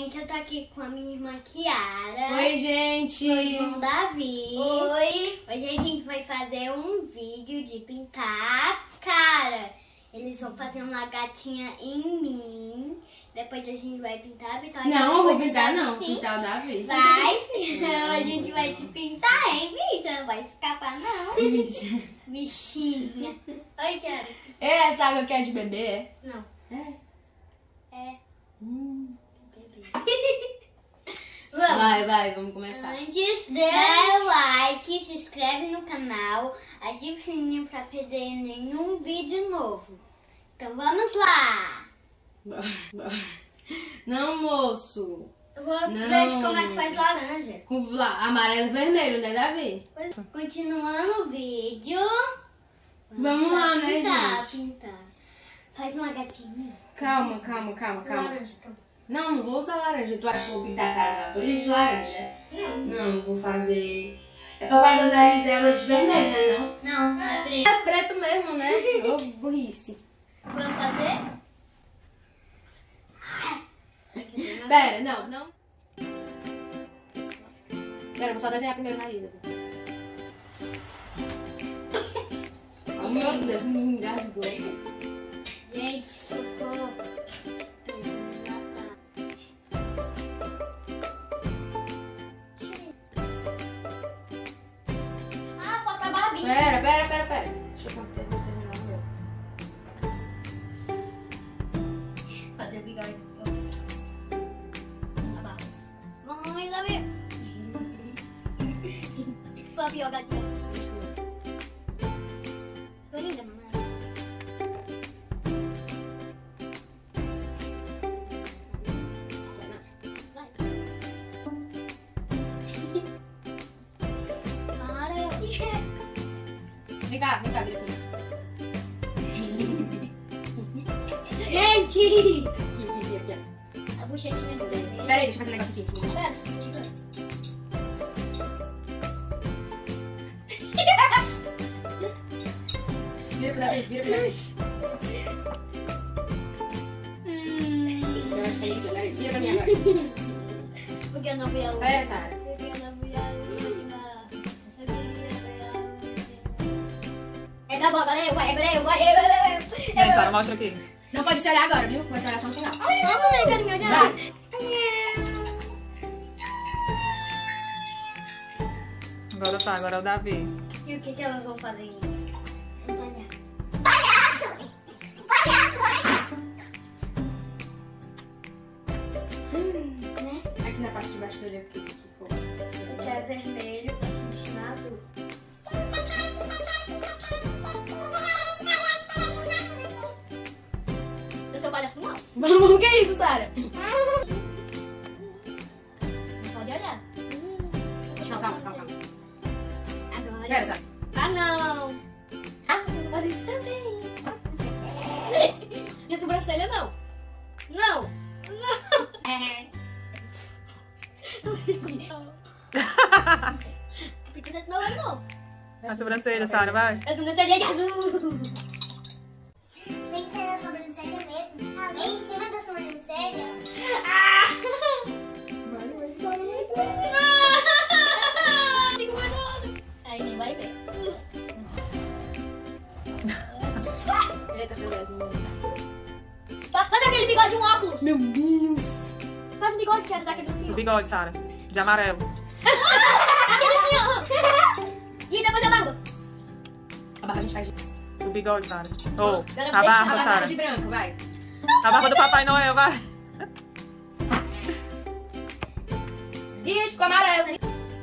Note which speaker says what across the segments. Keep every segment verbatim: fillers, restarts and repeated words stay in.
Speaker 1: gente, eu tô aqui com a minha irmã Kiara.
Speaker 2: Oi, gente.
Speaker 1: Meu irmão Davi.
Speaker 2: Oi.
Speaker 1: Hoje a gente vai fazer um vídeo de pintar a cara. Eles vão fazer uma gatinha em mim. Depois a gente vai pintar a Vitória.
Speaker 2: Não, eu vou pintar não.
Speaker 1: Sim.
Speaker 2: Pintar o Davi.
Speaker 1: Vai. Então a gente vai te pintar, hein, bicha? Não vai escapar, não.
Speaker 2: Bicha.
Speaker 1: Bichinha. Oi, Kiara.
Speaker 2: É, essa água que é de bebê, é?
Speaker 1: Não.
Speaker 2: É.
Speaker 1: É.
Speaker 2: Hum.
Speaker 1: Vamos.
Speaker 2: Vai, vai, vamos começar.
Speaker 1: Antes, dê like, se inscreve no canal, ativa o sininho pra perder nenhum vídeo novo. Então vamos lá!
Speaker 2: Não, moço.
Speaker 1: Eu vou
Speaker 2: Não.
Speaker 1: ver como é que faz laranja.
Speaker 2: Com la- amarelo e vermelho, né, Davi?
Speaker 1: Continuando o vídeo.
Speaker 2: Vamos lá, né,
Speaker 1: pintar,
Speaker 2: gente?
Speaker 1: Pintar. Faz uma gatinha.
Speaker 2: Calma, calma, calma, calma.
Speaker 1: Laranja, então.
Speaker 2: Não, não vou usar laranja. Tu acha que eu vou pintar a cara dela toda de laranja?
Speaker 1: Não.
Speaker 2: Não, vou fazer... É pra fazer o nariz dela de vermelho, né, não?
Speaker 1: Não, não é preto.
Speaker 2: É preto mesmo, né? Ô, burrice.
Speaker 1: Vamos fazer?
Speaker 2: Pera, não, não. Pera, vou só desenhar primeiro o nariz. Oh, meu Deus, me engasgou.
Speaker 1: Gente, socorro. Ah, falta a barbinha.
Speaker 2: Pera, pera, pera, pera. Deixa eu terminar o meu.
Speaker 1: Fazer o bigode. A barba. Mamãe, lá vem. Sua pior gatinha. Tô linda, mamãe.
Speaker 2: Vem cá, vem cá, vem cá.
Speaker 1: Gente!
Speaker 2: Aqui, aqui, aqui, aqui.
Speaker 1: A bochechinha do bebê.
Speaker 2: Pera aí, deixa eu fazer um negócio aqui.
Speaker 1: Espera.
Speaker 2: Vira pro Davi, vira pro Davi.
Speaker 1: Hum.
Speaker 2: Eu acho que é isso, pera aí, vira pra mim agora.
Speaker 1: Porque eu não vi a luz.
Speaker 2: É, Sara.
Speaker 1: Porque eu não vi a luz. Eu queria ver a luz. É da boca, né? Vai, vai, vai, vai.
Speaker 3: Vem, Sara, mostra aqui.
Speaker 2: Não pode se olhar agora, viu? Vai se olhar só no final.
Speaker 1: Vamos, né, carinha?
Speaker 2: Vai.
Speaker 3: Agora tá, agora é o Davi.
Speaker 1: E o que que elas vão fazer em mim? Hum, né?
Speaker 2: Aqui na parte de baixo do olho aqui. aqui, pô.
Speaker 1: Que é vermelho, aqui em cima azul. Eu sou palhaço não.
Speaker 2: Vamos, o que é isso, Sara?
Speaker 1: Não pode olhar.
Speaker 2: Não, calma, calma, calma.
Speaker 1: Agora.
Speaker 2: Pera, Sara.
Speaker 1: Ah, não.
Speaker 2: Ah, vou fazer isso também.
Speaker 1: Minha sobrancelha não. Não. Não. Não sei como. Pintura não é não.
Speaker 3: A sobrancelha, Sara, vai.
Speaker 1: A sobrancelha é azul.
Speaker 4: Tem que ser na sobrancelha mesmo. Ali em cima da sobrancelha.
Speaker 1: Ah!
Speaker 2: Vai, vai, Sara, vai, Sara.
Speaker 1: Não! Tem que mandar. Aí nem vai ver.
Speaker 2: Eita, seu Zezinho.
Speaker 1: Faz aquele bigode um óculos.
Speaker 2: Meu Deus.
Speaker 1: Faz o bigode, quero usar aquele assim,
Speaker 3: O
Speaker 1: ó.
Speaker 3: bigode, Sara. De amarelo.
Speaker 1: Aquele assim, ó. E depois a barba.
Speaker 2: A barba a gente faz de...
Speaker 3: O bigode, Sara. Oh,
Speaker 1: Agora
Speaker 3: a
Speaker 1: deixa-
Speaker 2: A
Speaker 3: barba,
Speaker 2: barba
Speaker 3: Sara.
Speaker 2: de branco, vai.
Speaker 3: A barba do Papai Noel, vai.
Speaker 2: Ih, ficou amarelo.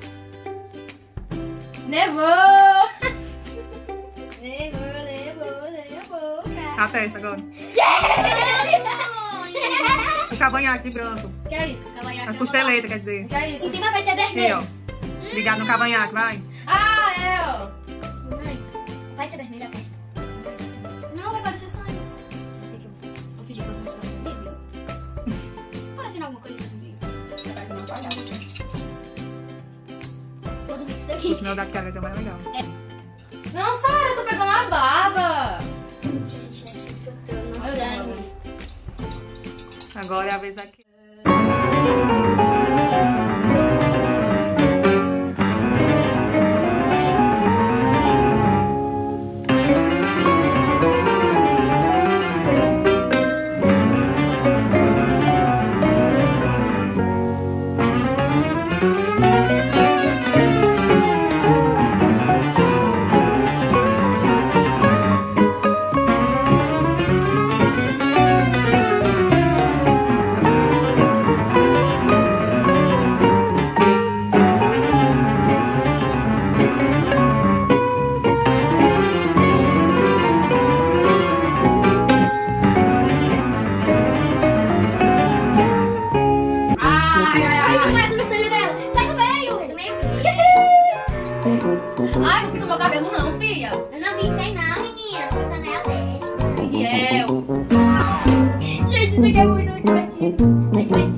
Speaker 2: Nevou.
Speaker 1: Levou, levou, levou.
Speaker 3: A testa agora. O cavanhaque de branco.
Speaker 2: Que é isso?
Speaker 3: As costeletas, quer dizer.
Speaker 2: Que é isso?
Speaker 1: Em cima vai ser
Speaker 3: Aqui,
Speaker 1: vermelho.
Speaker 3: ó. Ligado no cavanhaque, vai.
Speaker 2: Ah, é, ó.
Speaker 1: Mãe, vai ser vermelho a testa. Não, vai parecer sangue. Vou pedir pra você fazer vídeo. Parece alguma coisa nesse vídeo.
Speaker 2: Parece uma palhaça.
Speaker 1: Todo vídeo isso
Speaker 3: O
Speaker 1: daqui.
Speaker 3: meu daqui vai ser mais legal.
Speaker 2: Não, Sara, eu tô pegando a barba.
Speaker 1: Gente, esse que eu tenho não
Speaker 2: Olha,
Speaker 1: sangue.
Speaker 3: Agora é a vez daqui.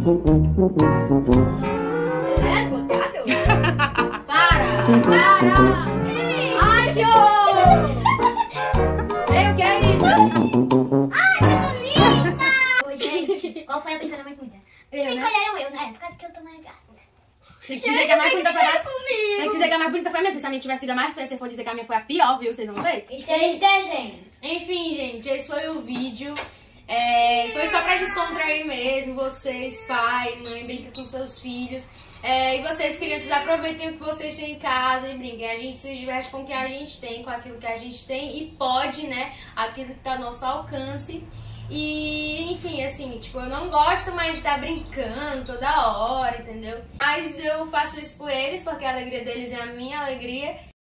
Speaker 2: É, potato? Para! Para! Ai, que horror! Ei, o que é isso?
Speaker 1: Ô, gente, qual foi a brincadeira mais bonita?
Speaker 2: Eu, né?
Speaker 1: Escolheram eu, né? Por causa que eu tô mais gata.
Speaker 2: Tem que dizer que a mais bonita foi a... Tem que dizer que a mais bonita foi a minha, porque se a minha tivesse sido a mais feia, se for dizer que a minha foi a pior, viu? Vocês vão ver?
Speaker 1: E três desenhos.
Speaker 2: Enfim, gente, esse foi o vídeo. É, foi só pra descontrair mesmo. Vocês, pai, mãe, brinca com seus filhos. É, e vocês, crianças, aproveitem o que vocês têm em casa e brinquem. A gente se diverte com o que a gente tem, com aquilo que a gente tem e pode, né? Aquilo que tá ao nosso alcance. E, enfim, assim, tipo, eu não gosto mais de estar brincando toda hora, entendeu? Mas eu faço isso por eles, porque a alegria deles é a minha alegria.